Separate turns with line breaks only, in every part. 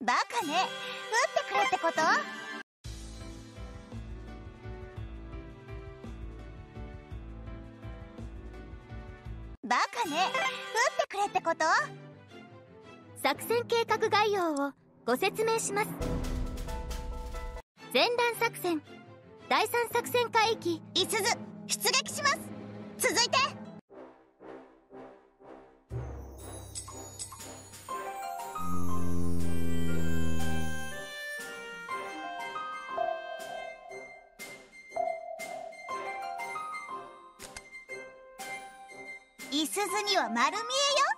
バカね、撃ってくれってこと？バカね、撃ってくれってこと？
作戦計画概要をご説明します。前段作戦、第3作戦海域
いすゞ出撃します。続いていすゞには丸見えよ。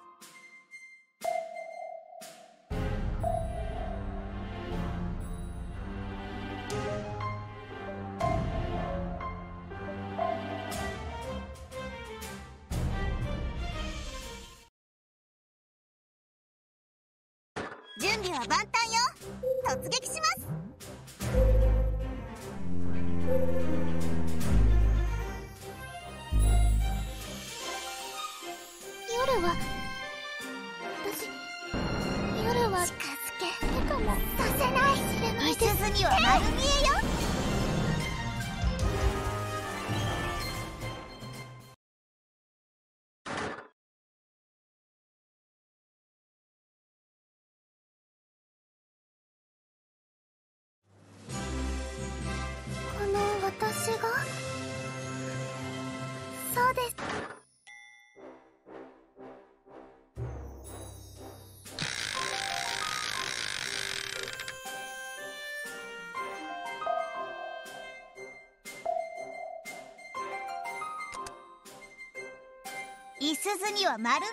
準備は万端よ。突撃します。
夜は近づけてかもさせない。
いすゞには丸見えよ。
この私がそうです。
いすゞには丸見えよ。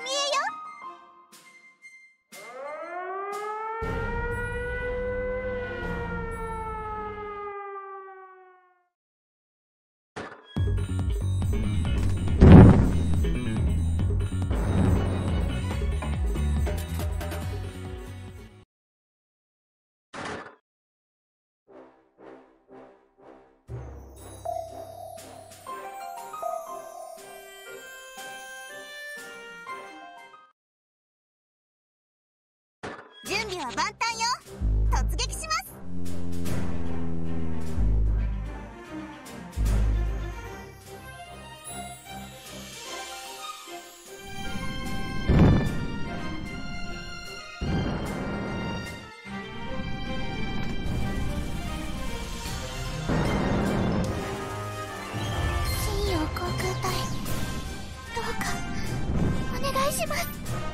準備は万端よ。突撃します。
信用航空隊、どうかお願いします。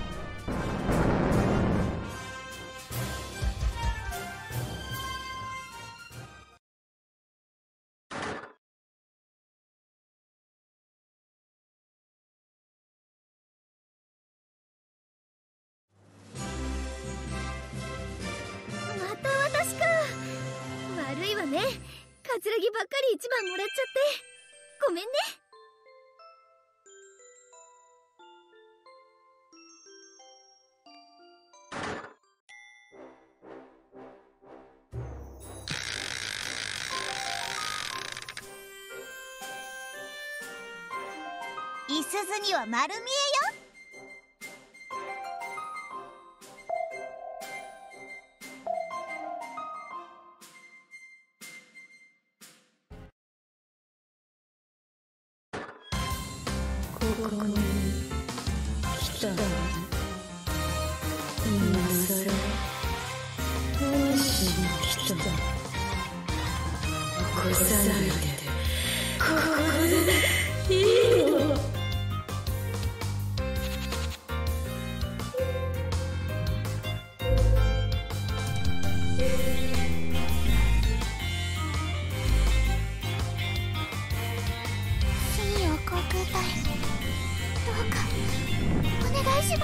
また私か。悪いわね、カツラギばっかり一番もらっちゃってごめんね。
いすゞには丸見えよ。
ここに来た。今さら何しに来た。起こさないでここでいいの。
信用航空隊、どうかお願いします。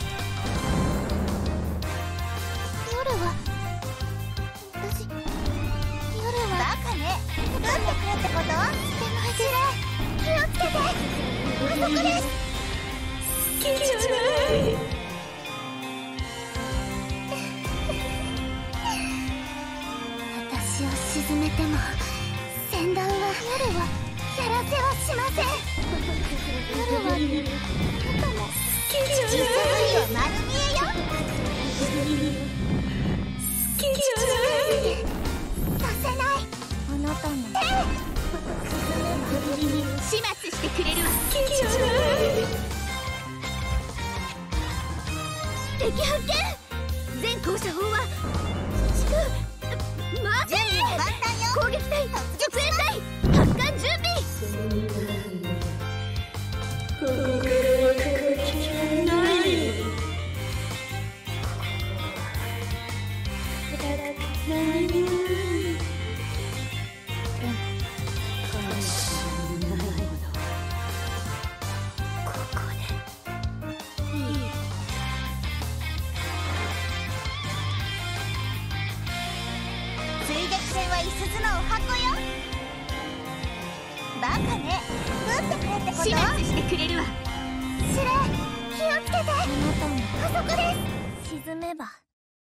夜は私、夜は
バカね、撃ってくれってこと？
手前で気をつけて。あそこです。
好きじゃない。
私を沈めても船団は、夜はやらせはしません。夜はあなたも
いすゞには丸見えよ。
始末してくれるわ。敵発見。全校舎砲は待て。
準備は万端よ。
攻撃隊、助演隊、発艦準備。
ここからは敵はない何も
追撃戦は五十鈴のお箱よ。バカね、撃ってくれってこと？
始末してくれるわ。
司令、気をつけて。あそこです。
沈めば。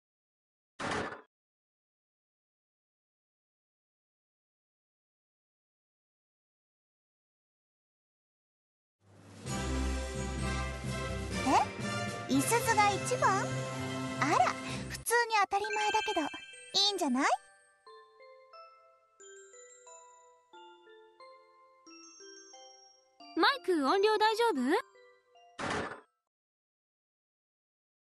え？五十鈴が一番？あら、普通に当たり前だけど、いいんじゃない？
マイク音量大丈夫？